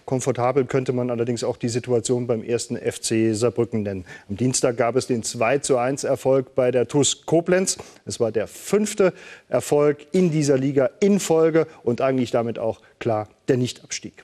Komfortabel könnte man allerdings auch die Situation beim 1. FC Saarbrücken nennen. Am Dienstag gab es den 2:1 Erfolg bei der TuS Koblenz. Es war der 5. Erfolg in dieser Liga in Folge und eigentlich damit auch klar der Nichtabstieg.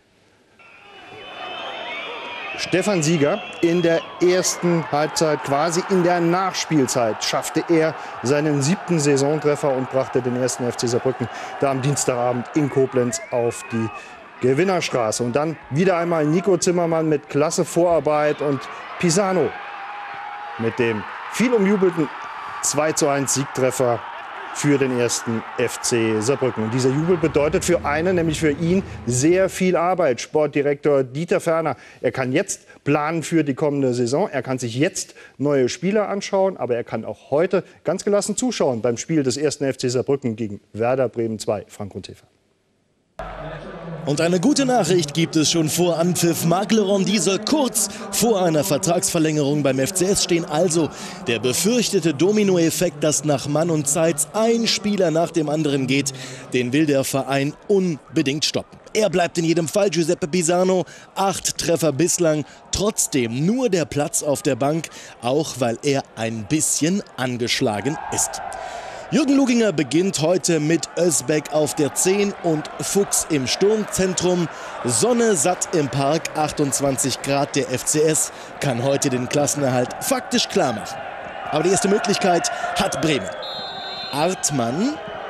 Stefan Sieger in der ersten Halbzeit, quasi in der Nachspielzeit, schaffte er seinen 7. Saisontreffer und brachte den 1. FC Saarbrücken da am Dienstagabend in Koblenz auf die Gewinnerstraße. Und dann wieder einmal Nico Zimmermann mit klasse Vorarbeit und Pisano mit dem viel umjubelten 2:1 Siegtreffer für den 1. FC Saarbrücken. Und dieser Jubel bedeutet für einen, nämlich für ihn, sehr viel Arbeit. Sportdirektor Dieter Ferner, er kann jetzt planen für die kommende Saison. Er kann sich jetzt neue Spieler anschauen, aber er kann auch heute ganz gelassen zuschauen beim Spiel des 1. FC Saarbrücken gegen Werder Bremen 2. Frank Runtefer. Und eine gute Nachricht gibt es schon vor Anpfiff. Marc Lerondi soll kurz vor einer Vertragsverlängerung beim FCS stehen. Also der befürchtete Dominoeffekt, dass nach Mann und Zeit ein Spieler nach dem anderen geht, den will der Verein unbedingt stoppen. Er bleibt in jedem Fall, Giuseppe Pisano, 8 Treffer bislang, trotzdem nur der Platz auf der Bank, auch weil er ein bisschen angeschlagen ist. Jürgen Luginger beginnt heute mit Özbek auf der 10 und Fuchs im Sturmzentrum. Sonne satt im Park, 28 Grad. Der FCS kann heute den Klassenerhalt faktisch klar machen. Aber die erste Möglichkeit hat Bremen. Artmann.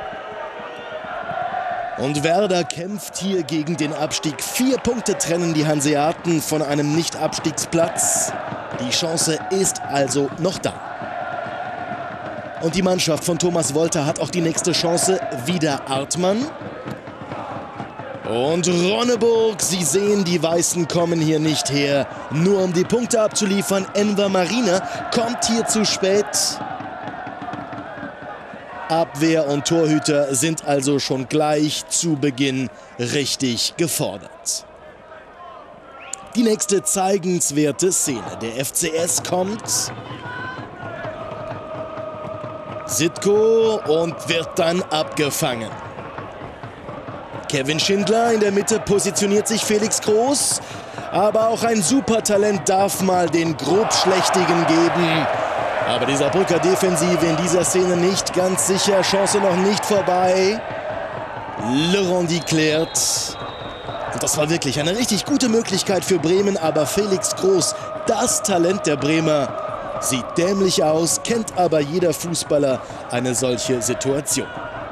Und Werder kämpft hier gegen den Abstieg. 4 Punkte trennen die Hanseaten von einem Nicht-Abstiegsplatz. Die Chance ist also noch da. Und die Mannschaft von Thomas Wolter hat auch die nächste Chance. Wieder Artmann. Und Ronneburg. Sie sehen, die Weißen kommen hier nicht her, nur um die Punkte abzuliefern. Enver Marina kommt hier zu spät. Abwehr und Torhüter sind also schon gleich zu Beginn richtig gefordert. Die nächste zeigenswerte Szene. Der FCS kommt. Sitko und wird dann abgefangen. Kevin Schindler in der Mitte, positioniert sich Felix Groß. Aber auch ein Supertalent darf mal den Grobschlächtigen geben. Aber die Saarbrücker Defensive in dieser Szene nicht ganz sicher. Chance noch nicht vorbei. Lerondi klärt. Und das war wirklich eine richtig gute Möglichkeit für Bremen. Aber Felix Groß, das Talent der Bremer, sieht dämlich aus, kennt aber jeder Fußballer eine solche Situation.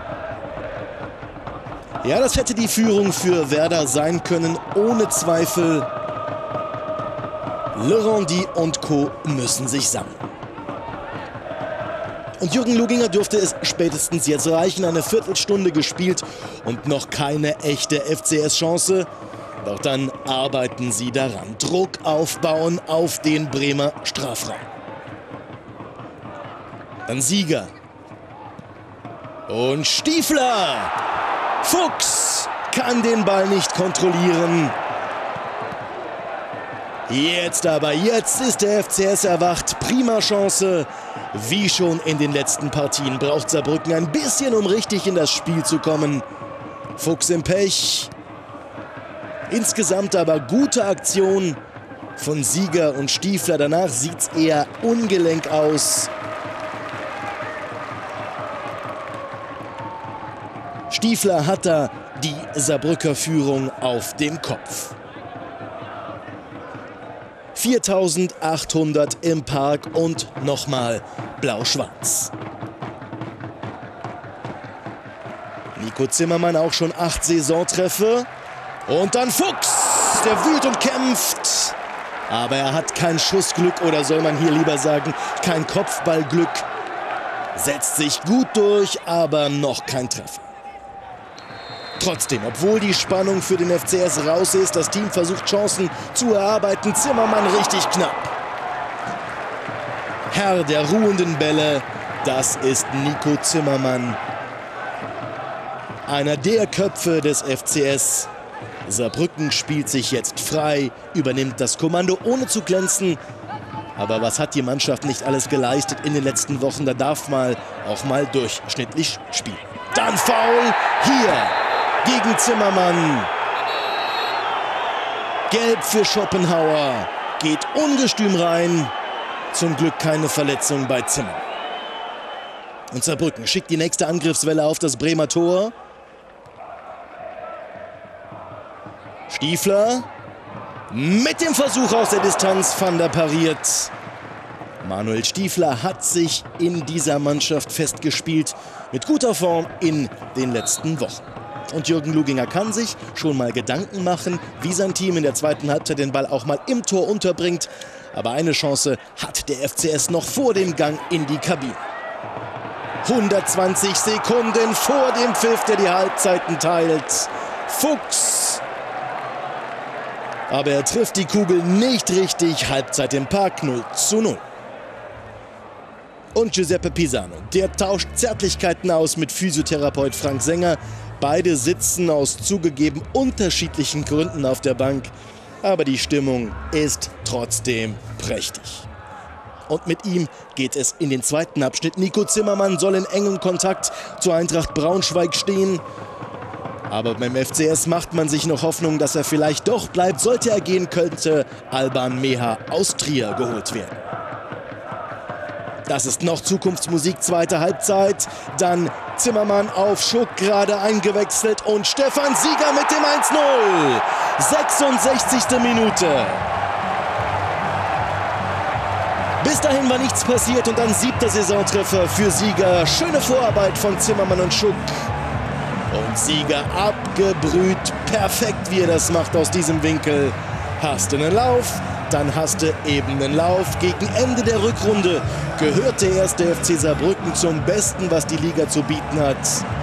Ja, das hätte die Führung für Werder sein können, ohne Zweifel. Lerondi und Co. müssen sich sammeln. Und Jürgen Luginger dürfte es spätestens jetzt reichen. Eine Viertelstunde gespielt und noch keine echte FCS-Chance. Doch dann arbeiten sie daran. Druck aufbauen auf den Bremer Strafraum. Dann Sieger. Und Stiefler. Fuchs kann den Ball nicht kontrollieren. Jetzt aber, jetzt ist der FCS erwacht. Prima Chance. Wie schon in den letzten Partien braucht Saarbrücken ein bisschen, um richtig in das Spiel zu kommen. Fuchs im Pech. Insgesamt aber gute Aktion von Sieger und Stiefler. Danach sieht es eher ungelenk aus. Stiefler hat da die Saarbrücker Führung auf dem Kopf. 4.800 im Park und nochmal blau-schwarz. Nico Zimmermann auch schon 8 Saisontreffer. Und dann Fuchs, der wühlt und kämpft. Aber er hat kein Schussglück oder soll man hier lieber sagen, kein Kopfballglück. Setzt sich gut durch, aber noch kein Treffer. Trotzdem, obwohl die Spannung für den FCS raus ist, das Team versucht Chancen zu erarbeiten. Zimmermann richtig knapp. Herr der ruhenden Bälle, das ist Nico Zimmermann. Einer der Köpfe des FCS. Saarbrücken spielt sich jetzt frei, übernimmt das Kommando ohne zu glänzen. Aber was hat die Mannschaft nicht alles geleistet in den letzten Wochen? Da darf man auch mal durchschnittlich spielen. Dann Foul hier gegen Zimmermann. Gelb für Schopenhauer. Geht ungestüm rein. Zum Glück keine Verletzung bei Zimmer. Und Saarbrücken schickt die nächste Angriffswelle auf das Bremer Tor. Stiefler mit dem Versuch aus der Distanz. Van der pariert. Manuel Stiefler hat sich in dieser Mannschaft festgespielt. Mit guter Form in den letzten Wochen. Und Jürgen Luginger kann sich schon mal Gedanken machen, wie sein Team in der zweiten Halbzeit den Ball auch mal im Tor unterbringt. Aber eine Chance hat der FCS noch vor dem Gang in die Kabine. 120 Sekunden vor dem Pfiff, der die Halbzeiten teilt. Fuchs. Aber er trifft die Kugel nicht richtig. Halbzeit im Park 0:0. Und Giuseppe Pisano, der tauscht Zärtlichkeiten aus mit Physiotherapeut Frank Sänger. Beide sitzen aus zugegeben unterschiedlichen Gründen auf der Bank. Aber die Stimmung ist trotzdem prächtig. Und mit ihm geht es in den zweiten Abschnitt. Nico Zimmermann soll in engem Kontakt zur Eintracht Braunschweig stehen. Aber beim FCS macht man sich noch Hoffnung, dass er vielleicht doch bleibt. Sollte er gehen, könnte Alban Meha aus Trier geholt werden. Das ist noch Zukunftsmusik, zweite Halbzeit. Dann Zimmermann auf Schuck, gerade eingewechselt. Und Stefan Sieger mit dem 1:0. 66. Minute. Bis dahin war nichts passiert und dann 7. Saisontreffer für Sieger. Schöne Vorarbeit von Zimmermann und Schuck. Und Sieger abgebrüht. Perfekt, wie er das macht aus diesem Winkel. Hast du einen Lauf, dann hast du eben einen Lauf. Gegen Ende der Rückrunde gehört der erste FC Saarbrücken zum Besten, was die Liga zu bieten hat.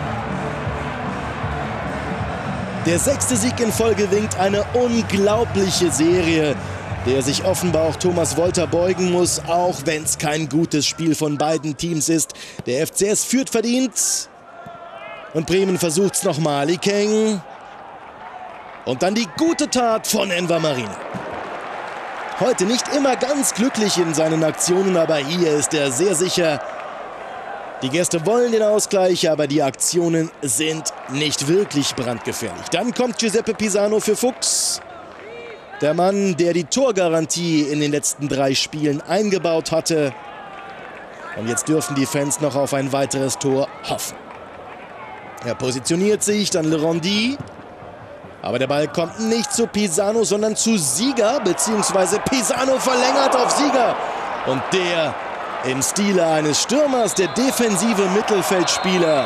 Der 6. Sieg in Folge winkt, eine unglaubliche Serie, der sich offenbar auch Thomas Wolter beugen muss, auch wenn es kein gutes Spiel von beiden Teams ist. Der FCS führt verdient und Bremen versucht es nochmal. Ikeng und dann die gute Tat von Enver Marina. Heute nicht immer ganz glücklich in seinen Aktionen, aber hier ist er sehr sicher. Die Gäste wollen den Ausgleich, aber die Aktionen sind nicht wirklich brandgefährlich. Dann kommt Giuseppe Pisano für Fuchs. Der Mann, der die Torgarantie in den letzten 3 Spielen eingebaut hatte. Und jetzt dürfen die Fans noch auf ein weiteres Tor hoffen. Er positioniert sich, dann Le Rondi. Aber der Ball kommt nicht zu Pisano, sondern zu Sieger, beziehungsweise Pisano verlängert auf Sieger. Und der im Stile eines Stürmers, der defensive Mittelfeldspieler.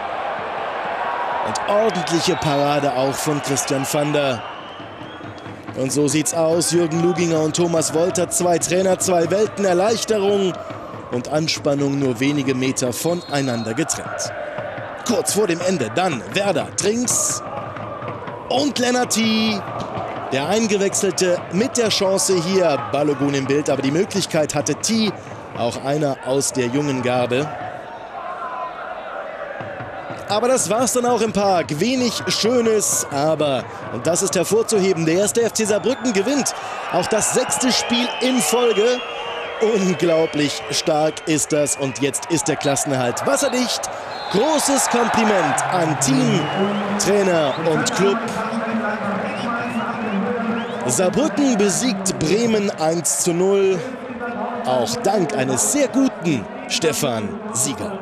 Und ordentliche Parade auch von Christian Vander. Und so sieht's aus. Jürgen Luginger und Thomas Wolter, 2 Trainer, 2 Welten, Erleichterung und Anspannung nur wenige Meter voneinander getrennt. Kurz vor dem Ende dann Werder, Trinks und Lennarty. Der Eingewechselte mit der Chance hier, Balogun im Bild, aber die Möglichkeit hatte T, auch einer aus der jungen Garde. Aber das war's dann auch im Park. Wenig Schönes, aber, und das ist hervorzuheben, der erste FC Saarbrücken gewinnt. Auch das 6. Spiel in Folge. Unglaublich stark ist das und jetzt ist der Klassenerhalt wasserdicht. Großes Kompliment an Team, Trainer und Club. Saarbrücken besiegt Bremen 1:0. Auch dank eines sehr guten Stefan Sieger.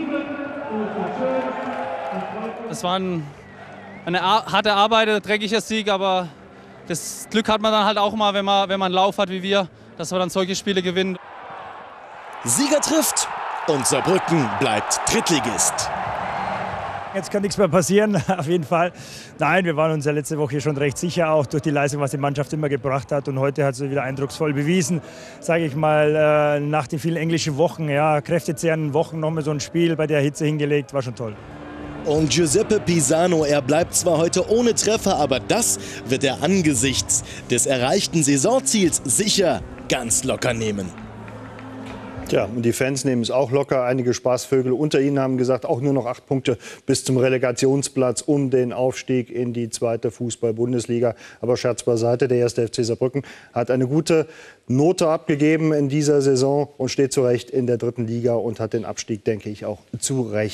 Es war eine harte Arbeit, ein dreckiger Sieg, aber das Glück hat man dann halt auch mal, wenn man einen Lauf hat wie wir, dass wir dann solche Spiele gewinnen. Sieger trifft und Saarbrücken bleibt Drittligist. Jetzt kann nichts mehr passieren, auf jeden Fall. Nein, wir waren uns ja letzte Woche schon recht sicher, auch durch die Leistung, was die Mannschaft immer gebracht hat. Und heute hat sie wieder eindrucksvoll bewiesen, sage ich mal, nach den vielen englischen Wochen, ja, kräftezehrenden Wochen, nochmal so ein Spiel bei der Hitze hingelegt, war schon toll. Und Giuseppe Pisano, er bleibt zwar heute ohne Treffer, aber das wird er angesichts des erreichten Saisonziels sicher ganz locker nehmen. Tja, und die Fans nehmen es auch locker. Einige Spaßvögel unter ihnen haben gesagt, auch nur noch 8 Punkte bis zum Relegationsplatz um den Aufstieg in die 2. Fußball-Bundesliga. Aber Scherz beiseite, der erste FC Saarbrücken hat eine gute Note abgegeben in dieser Saison und steht zu Recht in der 3. Liga und hat den Abstieg, denke ich, auch zu Recht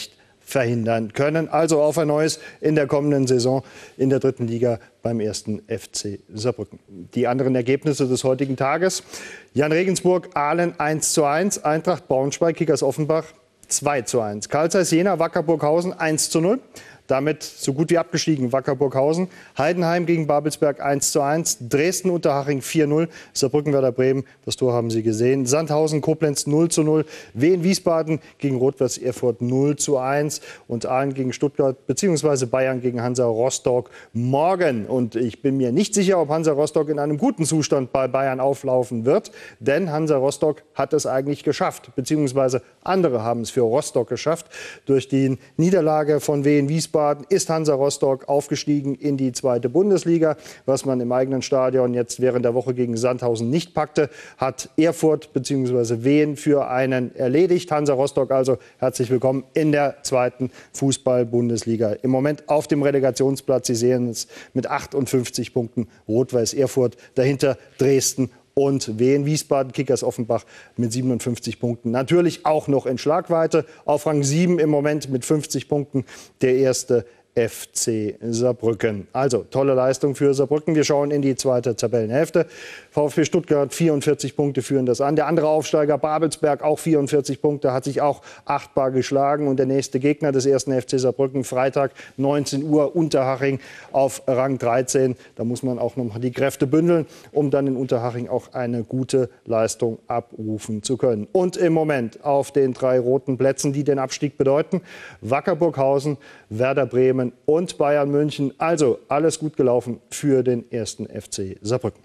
verhindern können. Also auf ein neues in der kommenden Saison in der 3. Liga beim 1. FC Saarbrücken. Die anderen Ergebnisse des heutigen Tages: Jan Regensburg, Aalen 1:1, Eintracht Braunschweig, Kickers Offenbach 2:1, Carl Zeiss Jena, Wacker Burghausen 1:0. Damit so gut wie abgestiegen Wacker Burghausen. Heidenheim gegen Babelsberg 1:1. Dresden Unterhaching 4:0. Saarbrücken Werder Bremen, das Tor haben Sie gesehen. Sandhausen Koblenz 0:0. Wien Wiesbaden gegen Rot-Weiß Erfurt 0:1. Und Aalen gegen Stuttgart bzw. Bayern gegen Hansa Rostock morgen. Und ich bin mir nicht sicher, ob Hansa Rostock in einem guten Zustand bei Bayern auflaufen wird. Denn Hansa Rostock hat es eigentlich geschafft. Beziehungsweise andere haben es für Rostock geschafft. Durch die Niederlage von Wien Wiesbaden ist Hansa Rostock aufgestiegen in die 2. Bundesliga. Was man im eigenen Stadion jetzt während der Woche gegen Sandhausen nicht packte, hat Erfurt bzw. Wien für einen erledigt. Hansa Rostock also herzlich willkommen in der 2. Fußball-Bundesliga. Im Moment auf dem Relegationsplatz. Sie sehen es mit 58 Punkten. Rot-Weiß Erfurt, dahinter Dresden und Wien Wiesbaden, Kickers Offenbach mit 57 Punkten. Natürlich auch noch in Schlagweite. Auf Rang 7 im Moment mit 50 Punkten der 1. FC Saarbrücken. Also tolle Leistung für Saarbrücken. Wir schauen in die 2. Tabellenhälfte. VfB Stuttgart 44 Punkte führen das an. Der andere Aufsteiger Babelsberg auch 44 Punkte, hat sich auch achtbar geschlagen. Und der nächste Gegner des 1. FC Saarbrücken Freitag 19 Uhr Unterhaching auf Rang 13. Da muss man auch noch mal die Kräfte bündeln, um dann in Unterhaching auch eine gute Leistung abrufen zu können. Und im Moment auf den 3 roten Plätzen, die den Abstieg bedeuten: Wacker Burghausen, Werder Bremen und Bayern München. Also alles gut gelaufen für den 1. FC Saarbrücken.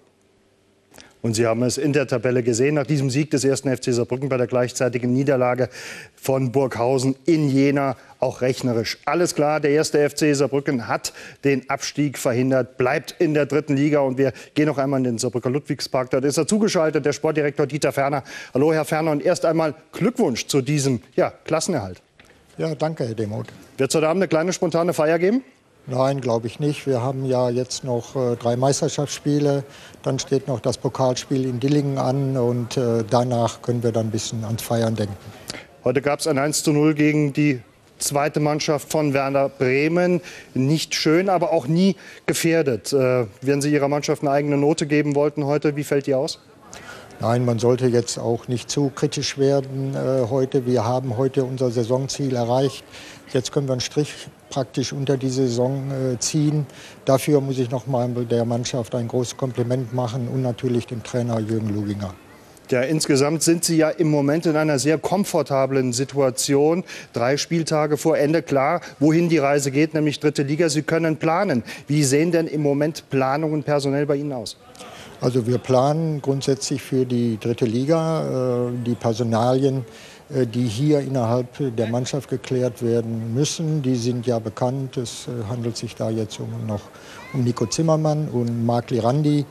Und Sie haben es in der Tabelle gesehen, nach diesem Sieg des 1. FC Saarbrücken bei der gleichzeitigen Niederlage von Burghausen in Jena, auch rechnerisch alles klar. Der 1. FC Saarbrücken hat den Abstieg verhindert, bleibt in der 3. Liga. Und wir gehen noch einmal in den Saarbrücker Ludwigspark. Dort ist er zugeschaltet, der Sportdirektor Dieter Ferner. Hallo, Herr Ferner, und erst einmal Glückwunsch zu diesem Klassenerhalt. Ja, danke, Herr Demuth. Wird es heute Abend eine kleine spontane Feier geben? Nein, glaube ich nicht. Wir haben ja jetzt noch 3 Meisterschaftsspiele. Dann steht noch das Pokalspiel in Dillingen an. Und danach können wir dann ein bisschen ans Feiern denken. Heute gab es ein 1:0 gegen die 2. Mannschaft von Werder Bremen. Nicht schön, aber auch nie gefährdet. Wenn Sie Ihrer Mannschaft eine eigene Note geben wollten heute, wie fällt die aus? Nein, man sollte jetzt auch nicht zu kritisch werden heute. Wir haben heute unser Saisonziel erreicht. Jetzt können wir einen Strich praktisch unter die Saison ziehen. Dafür muss ich noch mal der Mannschaft ein großes Kompliment machen und natürlich dem Trainer Jürgen Luginger. Ja, insgesamt sind Sie ja im Moment in einer sehr komfortablen Situation. 3 Spieltage vor Ende, klar, wohin die Reise geht, nämlich 3. Liga. Sie können planen. Wie sehen denn im Moment Planungen personell bei Ihnen aus? Also wir planen grundsätzlich für die 3. Liga. Die Personalien, die hier innerhalb der Mannschaft geklärt werden müssen, die sind ja bekannt. Es handelt sich da jetzt um Nico Zimmermann und Marc Lirandi.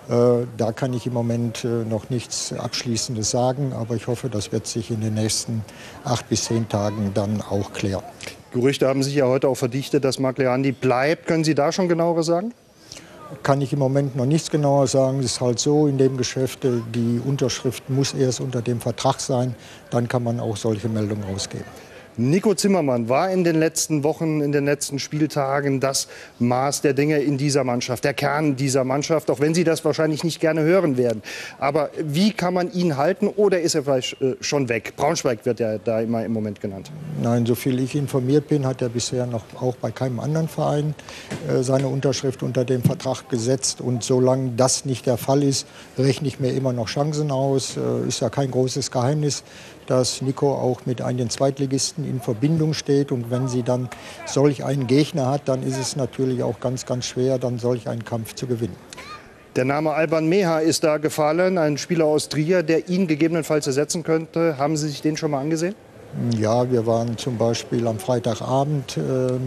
Da kann ich im Moment noch nichts Abschließendes sagen, aber ich hoffe, das wird sich in den nächsten 8 bis 10 Tagen dann auch klären. Gerüchte haben sich ja heute auch verdichtet, dass Marc Lirandi bleibt. Können Sie da schon genaueres sagen? Kann ich im Moment noch nichts genauer sagen. Es ist halt so in dem Geschäft, die Unterschrift muss erst unter dem Vertrag sein. Dann kann man auch solche Meldungen rausgeben. Nico Zimmermann war in den letzten Wochen, in den letzten Spieltagen das Maß der Dinge in dieser Mannschaft, der Kern dieser Mannschaft, auch wenn Sie das wahrscheinlich nicht gerne hören werden. Aber wie kann man ihn halten, oder ist er vielleicht schon weg? Braunschweig wird ja da immer im Moment genannt. Nein, soviel ich informiert bin, hat er bisher noch auch bei keinem anderen Verein seine Unterschrift unter dem Vertrag gesetzt. Und solange das nicht der Fall ist, rechne ich mir immer noch Chancen aus. Ist ja kein großes Geheimnis, dass Nico auch mit einem Zweitligisten in Verbindung steht. Und wenn sie dann solch einen Gegner hat, dann ist es natürlich auch ganz, ganz schwer, dann solch einen Kampf zu gewinnen. Der Name Alban Meha ist da gefallen, ein Spieler aus Trier, der ihn gegebenenfalls ersetzen könnte. Haben Sie sich den schon mal angesehen? Ja, wir waren zum Beispiel am Freitagabend,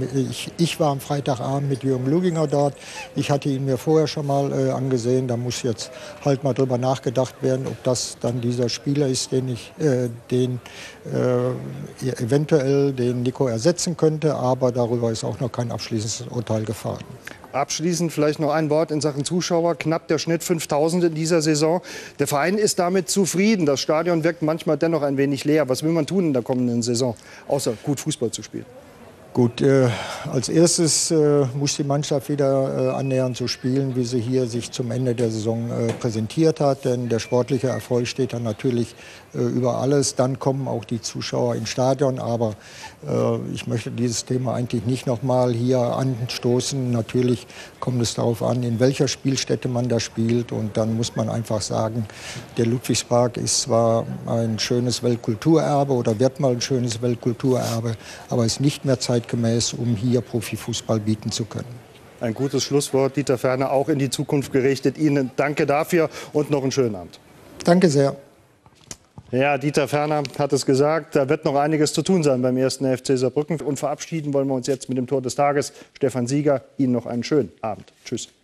ich war am Freitagabend mit Jürgen Luginger dort. Ich hatte ihn mir vorher schon mal angesehen. Da muss jetzt halt mal drüber nachgedacht werden, ob das dann dieser Spieler ist, den eventuell den Nico ersetzen könnte. Aber darüber ist auch noch kein abschließendes Urteil gefallen. Abschließend vielleicht noch ein Wort in Sachen Zuschauer. Knapp der Schnitt 5000 in dieser Saison. Der Verein ist damit zufrieden. Das Stadion wirkt manchmal dennoch ein wenig leer. Was will man tun in der kommenden Saison, außer gut Fußball zu spielen? Gut, als erstes muss die Mannschaft wieder annähernd so spielen, wie sie hier sich zum Ende der Saison präsentiert hat. Denn der sportliche Erfolg steht dann natürlich über alles. Dann kommen auch die Zuschauer ins Stadion. Aber ich möchte dieses Thema eigentlich nicht noch mal hier anstoßen. Natürlich kommt es darauf an, in welcher Spielstätte man da spielt. Und dann muss man einfach sagen, der Ludwigspark ist zwar ein schönes Weltkulturerbe oder wird mal ein schönes Weltkulturerbe, aber ist nicht mehr zeitgemäß, um hier Profifußball bieten zu können. Ein gutes Schlusswort, Dieter Ferner, auch in die Zukunft gerichtet. Ihnen danke dafür und noch einen schönen Abend. Danke sehr. Ja, Dieter Ferner hat es gesagt, da wird noch einiges zu tun sein beim 1. FC Saarbrücken. Und verabschieden wollen wir uns jetzt mit dem Tor des Tages. Stefan Sieger, Ihnen noch einen schönen Abend. Tschüss.